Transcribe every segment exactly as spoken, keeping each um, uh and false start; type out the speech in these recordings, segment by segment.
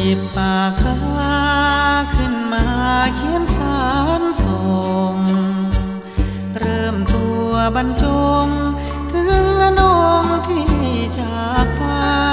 ยิบปากกาขึ้นมาเขียนสารส่งเริ่มตัวบรรจงถึงน้องที่จากไป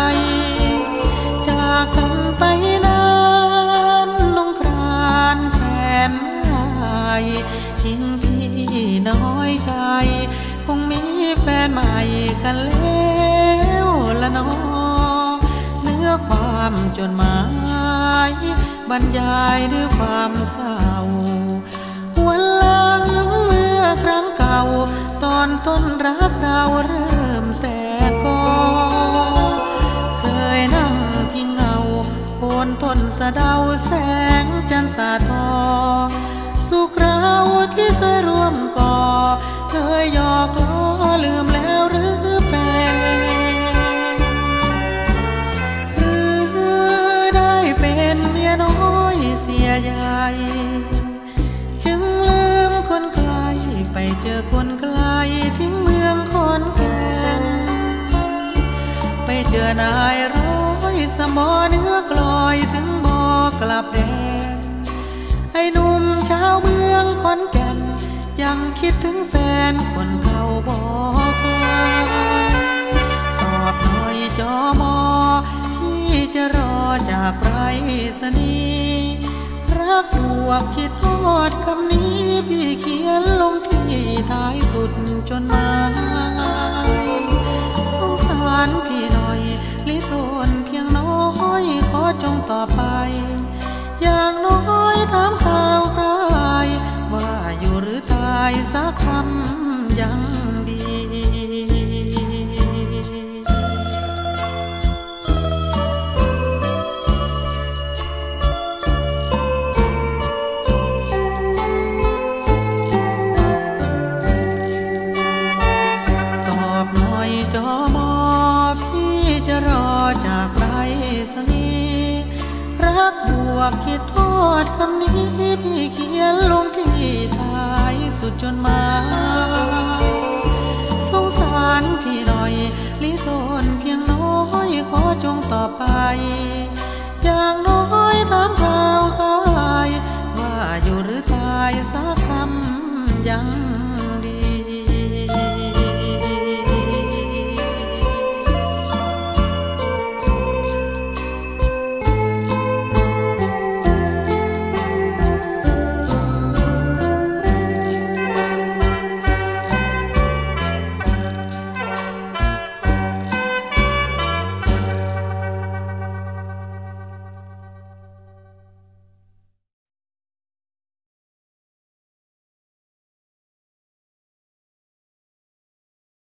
จากกันไปนานน้องครานแฟนไม่ทิ้งพี่น้อยใจคงมีแฟนใหม่กันแล้วละน้องเนื้อความจดหมายบรรยายด้วยความเศร้าวันหลังเมื่อครั้งเก่าตอนต้นรักเราเริ่มแตกกอเคยนั่งพิงเงาโคนต้นสะเดาแสงจันทร์สาดทอสุขเราที่เคยร่วมก่อเคยหยอกล้อลืมแล้วหรือแฟนหรือได้เป็นเมียน้อยเสียใหญ่จึงลืมคนไกลไปเจอคนไกลทิ้งเมืองคนแก่นไปเจอนายร้อยสมอเนื้อกลอยถึงบอกกลับแดนไอ้หนุ่มชาวเมืองขอนแก่นยังคิดถึงแฟนคนเก่าบอกลาตอบหน่อยจอมอพี่จะรอจากไรสนีรักบวกคิดทอดคำนี้พี่เขียนลงที่ท้ายสุดจนหมายสงสารพี่หน่อยลิทนเพียงน้อยขอจงต่อไปอย่างน้อยถามข่าวใครว่าอยู่หรือตายสักคำยังดีตอบหน่อยจอมอพี่จะรอจากไรสนีรักบวกคิดทอดคำนี้พี่เขียนลงที่ท้ายสุดจนหมายสงสารพี่หน่อยลิทนเพียงน้อยขอจงต่อไปอย่างน้อยถาม